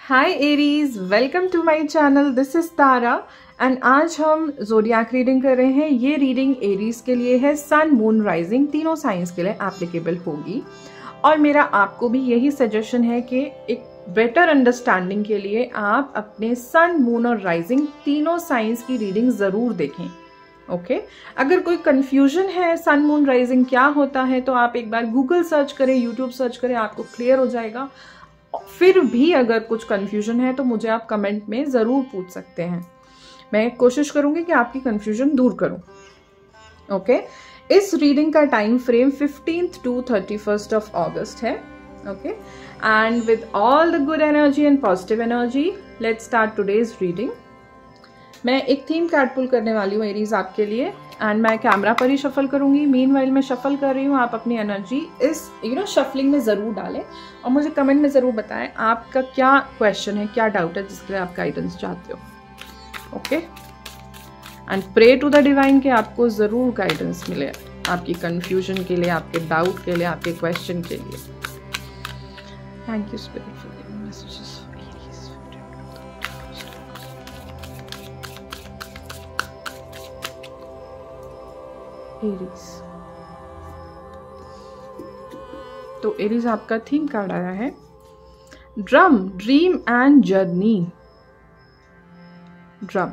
Hi Aries, welcome to my channel. This is Tara and आज हम zodiac reading कर रहे हैं। ये रीडिंग एरीज के लिए है, सन मून राइजिंग तीनों साइंस के लिए एप्लीकेबल होगी। और मेरा आपको भी यही सजेशन है कि एक बेटर अंडरस्टैंडिंग के लिए आप अपने सन मून और राइजिंग तीनों साइंस की रीडिंग ज़रूर देखें। ओके अगर कोई कंफ्यूजन है सन मून राइजिंग क्या होता है तो आप एक बार गूगल सर्च करें, यूट्यूब सर्च करें, आपको क्लियर हो जाएगा। फिर भी अगर कुछ कंफ्यूजन है तो मुझे आप कमेंट में ज़रूर पूछ सकते हैं। मैं कोशिश करूंगी कि आपकी कंफ्यूजन दूर करूं। ओके इस रीडिंग का time frame 15th to 31st of August है। Okay and with all the good energy and positive energy let's start today's reading. मैं एक थीम कार्ड पुल करने वाली हूँ एरीज आपके लिए एंड मैं कैमरा पर ही शफल करूंगी। मीनवाइल मैं शफल कर रही हूँ, आप अपनी एनर्जी इस शफलिंग में ज़रूर डालें और मुझे कमेंट में ज़रूर बताएं आपका क्या क्वेश्चन है, क्या डाउट है जिसके लिए आप गाइडेंस चाहते हो। Okay and pray to the divine कि आपको ज़रूर गाइडेंस मिले आपकी कन्फ्यूजन के लिए, आपके डाउट के लिए, आपके क्वेश्चन के लिए। Thank you spirit for giving messages. Aries तो एरीज आपका थीम कार्ड आया है drum, dream and journey. Drum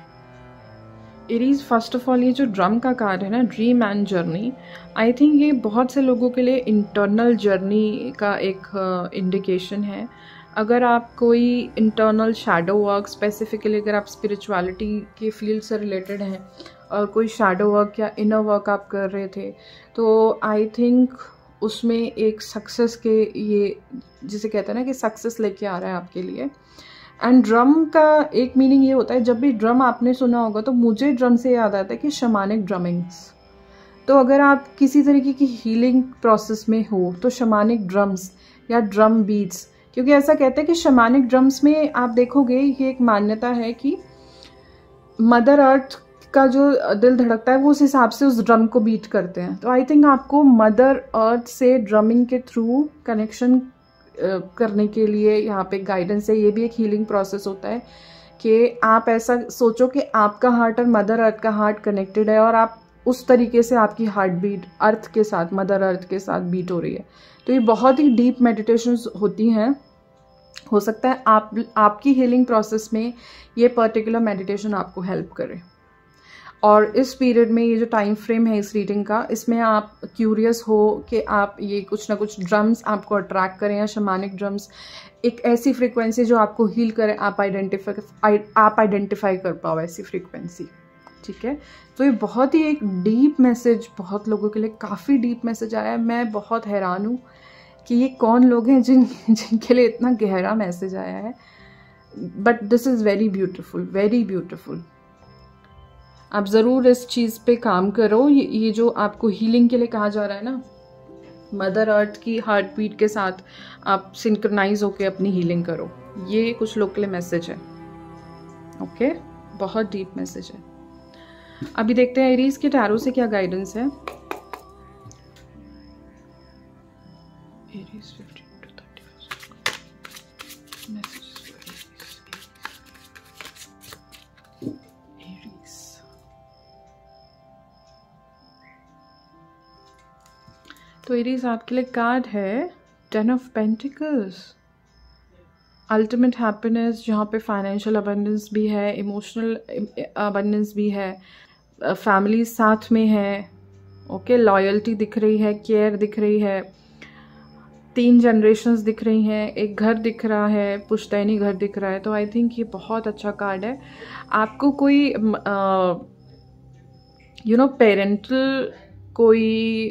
Aries, first of all ये जो ड्रम का कार्ड है ना, dream and journey, I think ये बहुत से लोगों के लिए इंटरनल जर्नी का एक इंडिकेशन है। अगर आप कोई इंटरनल शैडो वर्क, स्पेसिफिकली अगर आप स्पिरिचुअलिटी के फील्ड से रिलेटेड हैं और कोई शैडो वर्क या इनर वर्क आप कर रहे थे तो आई थिंक उसमें एक सक्सेस के, ये जिसे कहते हैं ना कि सक्सेस लेके आ रहा है आपके लिए। एंड ड्रम का एक मीनिंग ये होता है, जब भी ड्रम आपने सुना होगा तो मुझे ड्रम से याद आता है कि शमानिक ड्रमिंग्स। तो अगर आप किसी तरीके की हीलिंग प्रोसेस में हो तो शमानिक ड्रम्स या ड्रम बीट्स, क्योंकि ऐसा कहते हैं कि शमानिक ड्रम्स में आप देखोगे ये एक मान्यता है कि मदर अर्थ का जो दिल धड़कता है वो उस हिसाब से उस ड्रम को बीट करते हैं। तो आई थिंक आपको मदर अर्थ से ड्रमिंग के थ्रू कनेक्शन करने के लिए यहाँ पे गाइडेंस है। ये भी एक हीलिंग प्रोसेस होता है कि आप ऐसा सोचो कि आपका हार्ट और मदर अर्थ का हार्ट कनेक्टेड है और आप उस तरीके से आपकी हार्ट बीट अर्थ के साथ, मदर अर्थ के साथ बीट हो रही है। तो ये बहुत ही डीप मेडिटेशंस होती हैं। हो सकता है आपकी हीलिंग प्रोसेस में ये पर्टिकुलर मेडिटेशन आपको हेल्प करे। और इस पीरियड में ये जो टाइम फ्रेम है इस रीडिंग का, इसमें आप क्यूरियस हो कि आप ये कुछ ना कुछ ड्रम्स आपको अट्रैक्ट करें या शमानिक ड्रम्स, एक ऐसी फ्रीक्वेंसी जो आपको हील करे, आप आइडेंटिफाई कर पाओ ऐसी फ्रीक्वेंसी। ठीक है, तो ये बहुत ही एक डीप मैसेज, बहुत लोगों के लिए काफ़ी डीप मैसेज आया है। मैं बहुत हैरान हूँ कि ये कौन लोग हैं जिनके लिए इतना गहरा मैसेज आया है। But this is very beautiful, very beautiful. आप ज़रूर इस चीज़ पे काम करो। ये जो आपको हीलिंग के लिए कहा जा रहा है ना, मदर अर्थ की हार्ट बीट के साथ आप सिंक्रोनाइज होके अपनी हीलिंग करो, ये कुछ लोग के लिए मैसेज है। ओके बहुत डीप मैसेज है। अभी देखते हैं एरीज के टैरो से क्या गाइडेंस है। Aries 15 to 31 messages for Aries. तो एरीज आपके लिए कार्ड है 10 of Pentacles, अल्टीमेट हैप्पीनेस, जहाँ पे फाइनेंशियल अबंडेंस भी है, इमोशनल अबंडेंस भी है, फैमिली साथ में है। ओके लॉयल्टी दिख रही है, केयर दिख रही है, 3 जनरेशन्स दिख रही हैं, एक घर दिख रहा है, पुश्तैनी घर दिख रहा है। तो आई थिंक ये बहुत अच्छा कार्ड है। आपको कोई पेरेंटल कोई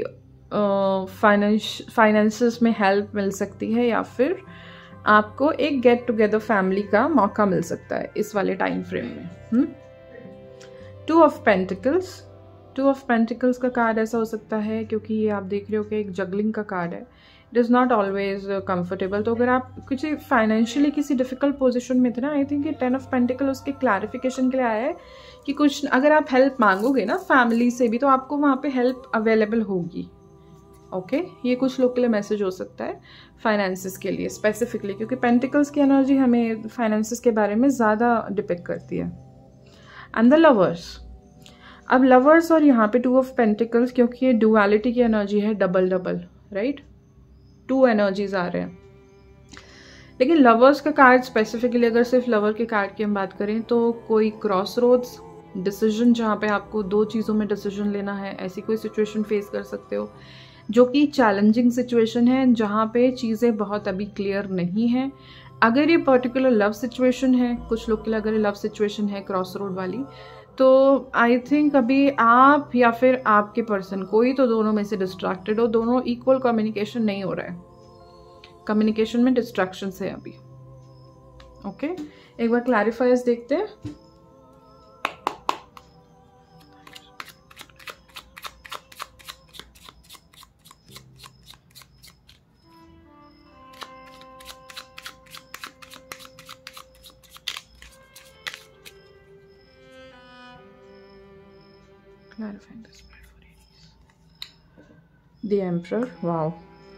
फाइनेंसेस में हेल्प मिल सकती है या फिर आपको एक गेट टुगेदर फैमिली का मौका मिल सकता है इस वाले टाइम फ्रेम में। 2 of Pentacles, 2 of Pentacles का कार्ड ऐसा हो सकता है क्योंकि ये आप देख रहे हो कि एक जगलिंग का कार्ड है। It is not always comfortable. तो अगर आप कुछ फाइनेंशियली किसी डिफिकल्ट पोजीशन में थे ना, आई थिंक ये 10 of Pentacles उसके क्लैरिफिकेशन के लिए आया है कि कुछ अगर आप हेल्प मांगोगे ना फैमिली से भी तो आपको वहाँ पे हेल्प अवेलेबल होगी। ओके ये कुछ लोग के लिए मैसेज हो सकता है फाइनेंसिस के लिए स्पेसिफिकली, क्योंकि पेंटिकल्स की एनर्जी हमें फाइनेंसिस के बारे में ज़्यादा डिपिक्ट करती है। एंड द लवर्स, अब लवर्स और यहाँ पे 2 ऑफ पेंटिकल्स, क्योंकि ये डुअलिटी की एनर्जी है, डबल डबल, राइट, 2 एनर्जीज आ रहे हैं। लेकिन लवर्स का कार्ड स्पेसिफिकली, अगर सिर्फ लवर के कार्ड की हम बात करें तो कोई क्रॉस रोड्स डिसीजन, जहाँ पे आपको 2 चीज़ों में डिसीजन लेना है, ऐसी कोई सिचुएशन फेस कर सकते हो जो कि चैलेंजिंग सिचुएशन है, जहाँ पे चीज़ें बहुत अभी क्लियर नहीं हैं। अगर ये पर्टिकुलर लव सिचुएशन है, कुछ लोग के लिए अगर ये लव सिचुएशन है क्रॉस रोड वाली, तो आई थिंक अभी आप या फिर आपके पर्सन, कोई तो दोनों में से डिस्ट्रैक्टेड हो, दोनों इक्वल कम्युनिकेशन नहीं हो रहा है, कम्युनिकेशन में डिस्ट्रैक्शंस है अभी। ओके एक बार क्लैरिफायर्स देखते हैं। Clarifying the spirit for Aries. The Emperor, wow.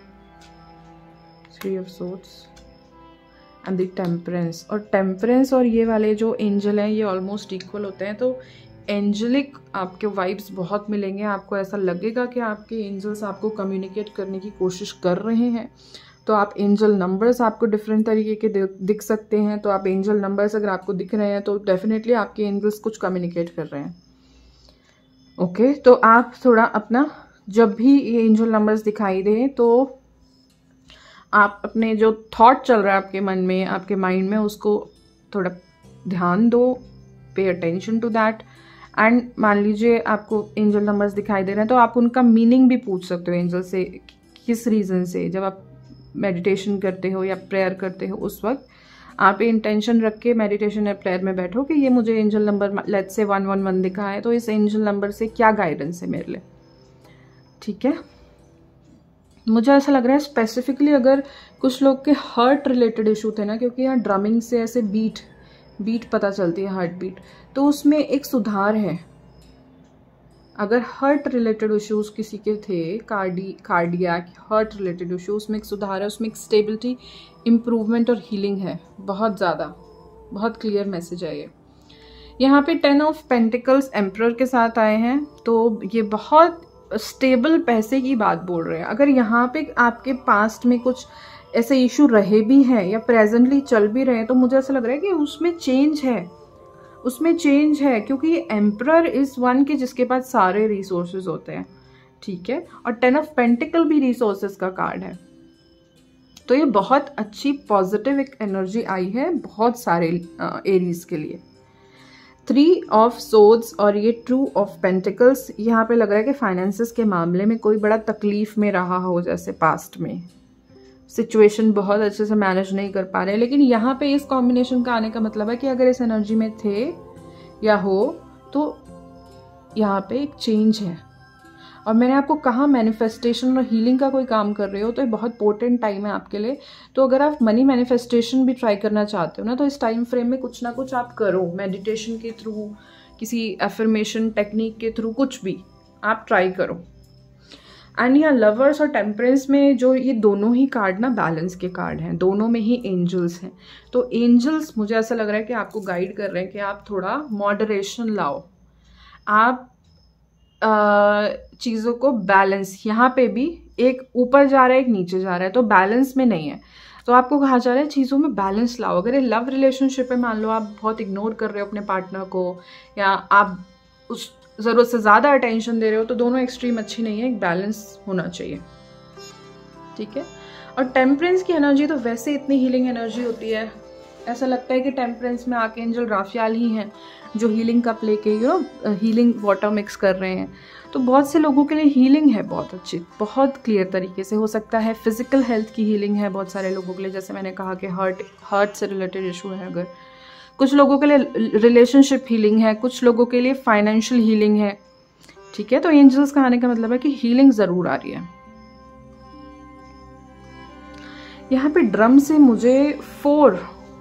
3 of Swords and the Temperance. और Temperance और ये वाले जो एंजल हैं ये ऑलमोस्ट इक्वल होते हैं, तो एंजलिक आपके वाइब्स बहुत मिलेंगे। आपको ऐसा लगेगा कि आपके एंजल्स आपको कम्युनिकेट करने की कोशिश कर रहे हैं। तो आप एंजल नंबर्स आपको डिफरेंट तरीके के दिख सकते हैं। तो आप एंजल नंबर्स अगर आपको दिख रहे हैं तो डेफिनेटली आपके एंजल्स कुछ कम्युनिकेट कर रहे हैं। ओके तो आप थोड़ा अपना, जब भी ये एंजल नंबर्स दिखाई दे तो आप अपने जो थॉट चल रहा है आपके मन में, आपके माइंड में, उसको थोड़ा ध्यान दो, pay attention to that. And मान लीजिए आपको एंजल नंबर्स दिखाई दे रहे हैं तो आप उनका मीनिंग भी पूछ सकते हो एंजल से, किस रीज़न से। जब आप मेडिटेशन करते हो या प्रेयर करते हो उस वक्त आप ये इंटेंशन रख के मेडिटेशन या प्रेयर में बैठो कि ये मुझे एंजल नंबर लेट्स से 111 दिखा है, तो इस एंजल नंबर से क्या गाइडेंस है मेरे लिए। ठीक है, मुझे ऐसा लग रहा है स्पेसिफिकली अगर कुछ लोग के हार्ट रिलेटेड इशू थे ना, क्योंकि यहाँ ड्रमिंग से ऐसे बीट पता चलती है, हार्ट बीट, तो उसमें एक सुधार है। अगर हार्ट रिलेटेड इश्यूज किसी के थे, कार्डियक हार्ट रिलेटेड इशू, उसमें एक सुधार है, उसमें एक स्टेबिलिटी, इम्प्रूवमेंट और हीलिंग है, बहुत ज़्यादा, बहुत क्लियर मैसेज है ये। यहाँ पे 10 ऑफ पेंटिकल्स एम्परर के साथ आए हैं, तो ये बहुत स्टेबल पैसे की बात बोल रहे हैं। अगर यहाँ पे आपके पास्ट में कुछ ऐसे इशू रहे भी हैं या प्रेजेंटली चल भी रहे हैं, तो मुझे ऐसा लग रहा है कि उसमें चेंज है, क्योंकि ये एम्परर इज वन के जिसके पास सारे रिसोर्सेज होते हैं। ठीक है, और 10 ऑफ पेंटिकल भी रिसोर्सेज का कार्ड है, तो ये बहुत अच्छी पॉजिटिव एक एनर्जी आई है बहुत सारे एरीज के लिए। 3 ऑफ सोर्ड्स और ये 2 ऑफ पेंटिकल्स, यहाँ पे लग रहा है कि फाइनेंसेस के मामले में कोई बड़ा तकलीफ में रहा हो, जैसे पास्ट में सिचुएशन बहुत अच्छे से मैनेज नहीं कर पा रहे हैं। लेकिन यहाँ पे इस कॉम्बिनेशन का आने का मतलब है कि अगर इस एनर्जी में थे या हो तो यहाँ पे एक चेंज है। और मैंने आपको कहा मैनिफेस्टेशन और हीलिंग का कोई काम कर रहे हो तो ये बहुत पोटेंट टाइम है आपके लिए। तो अगर आप मनी मैनिफेस्टेशन भी ट्राई करना चाहते हो ना, तो इस टाइम फ्रेम में कुछ ना कुछ आप करो, मेडिटेशन के थ्रू, किसी एफर्मेशन टेक्निक के थ्रू, कुछ भी आप ट्राई करो। एंड यहाँ लवर्स और टेम्परेंस में जो ये दोनों ही कार्ड ना बैलेंस के कार्ड हैं, दोनों में ही एंजल्स हैं। तो एंजल्स मुझे ऐसा लग रहा है कि आपको गाइड कर रहे हैं कि आप थोड़ा मॉडरेशन लाओ, आप चीज़ों को बैलेंस, यहाँ पे भी एक ऊपर जा रहा है एक नीचे जा रहा है, तो बैलेंस में नहीं है। तो आपको कहा जा रहा है चीज़ों में बैलेंस लाओ। अगर ये लव रिलेशनशिप है, मान लो आप बहुत इग्नोर कर रहे हो अपने पार्टनर को, या आप उस ज़रूरत से ज़्यादा अटेंशन दे रहे हो, तो दोनों एक्सट्रीम अच्छी नहीं है, एक बैलेंस होना चाहिए। ठीक है, और टेम्परेंस की एनर्जी तो वैसे इतनी हीलिंग एनर्जी होती है, ऐसा लगता है कि टेम्परेंस में आर्कएंजल राफेल ही हैं जो हीलिंग का प्ले के हीलिंग वाटर मिक्स कर रहे हैं। तो बहुत से लोगों के लिए हीलिंग है बहुत अच्छी, बहुत क्लियर तरीके से हो सकता है। फिजिकल हेल्थ की हीलिंग है बहुत सारे लोगों के लिए, जैसे मैंने कहा कि हार्ट से रिलेटेड इशू है, अगर कुछ लोगों के लिए रिलेशनशिप हीलिंग है, कुछ लोगों के लिए फाइनेंशियल हीलिंग है। ठीक है, तो एंजल्स का आने का मतलब है कि हीलिंग जरूर आ रही है। यहाँ पे ड्रम से मुझे 4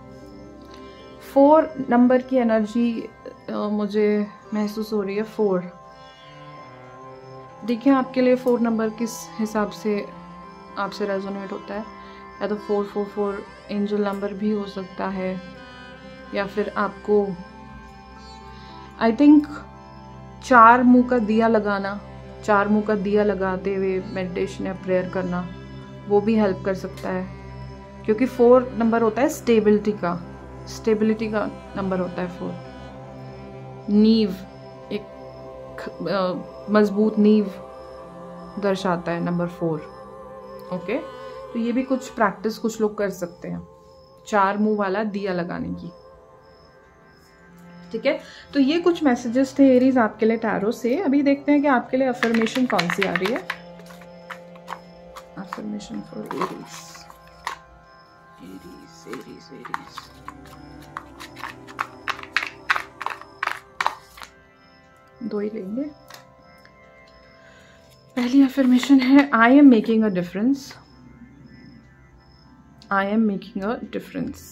नंबर की एनर्जी मुझे महसूस हो रही है। 4 देखिए आपके लिए 4 नंबर किस हिसाब से आपसे रेजोनेट होता है, या तो 444 एंजल नंबर भी हो सकता है, या फिर आपको आई थिंक 4 मुंह का दिया लगाना, 4 मुंह का दिया लगाते हुए मेडिटेशन या प्रेयर करना, वो भी हेल्प कर सकता है, क्योंकि 4 नंबर होता है स्टेबिलिटी का नंबर होता है 4। नींव, एक मजबूत नींव दर्शाता है नंबर 4। ओके, तो ये भी कुछ प्रैक्टिस कुछ लोग कर सकते हैं, 4 मुंह वाला दिया लगाने की। ठीक है, तो ये कुछ मैसेजेस थे एरीज आपके लिए टैरो से। अभी देखते हैं कि आपके लिए अफर्मेशन कौन सी आ रही है। Affirmation for Aries, Aries Aries Aries. दो ही लेंगे। पहली अफर्मेशन है, I am making a difference. I am making a difference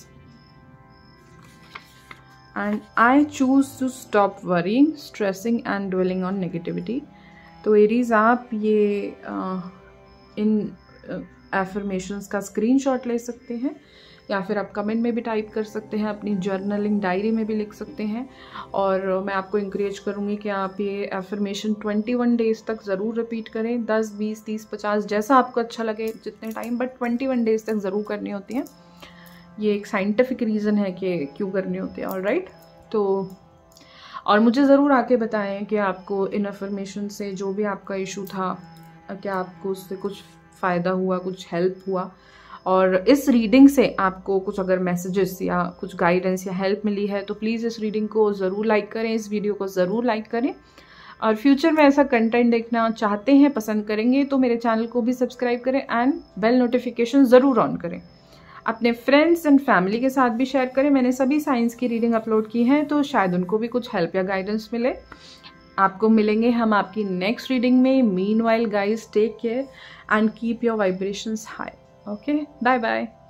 and I choose to stop worrying, stressing and dwelling on negativity। तो एरीज आप ये इन एफर्मेशंस का स्क्रीनशॉट ले सकते हैं, या फिर आप कमेंट में भी टाइप कर सकते हैं, अपनी जर्नलिंग डायरी में भी लिख सकते हैं। और मैं आपको इंकरेज करूँगी कि आप ये एफर्मेशन 21 डेज तक ज़रूर रिपीट करें, 10, 20, 30, 50 जैसा आपको अच्छा लगे जितने टाइम, बट 21 डेज तक ज़रूर करनी होती हैं। ये एक साइंटिफिक रीज़न है कि क्यों करनी होती है। ऑलराइट, तो और मुझे ज़रूर आके बताएं कि आपको इन अफर्मेशन से जो भी आपका इशू था, क्या आपको उससे कुछ फ़ायदा हुआ, कुछ हेल्प हुआ। और इस रीडिंग से आपको कुछ अगर मैसेजेस या कुछ गाइडेंस या हेल्प मिली है तो प्लीज़ इस रीडिंग को ज़रूर लाइक करें, इस वीडियो को ज़रूर लाइक करें। और फ्यूचर में ऐसा कंटेंट देखना चाहते हैं, पसंद करेंगे तो मेरे चैनल को भी सब्सक्राइब करें एंड बेल नोटिफिकेशन ज़रूर ऑन करें। अपने फ्रेंड्स एंड फैमिली के साथ भी शेयर करें। मैंने सभी साइंस की रीडिंग अपलोड की हैं, तो शायद उनको भी कुछ हेल्प या गाइडेंस मिले। आपको मिलेंगे हम आपकी नेक्स्ट रीडिंग में। Meanwhile guys, take care and keep your vibrations high. Okay, bye bye.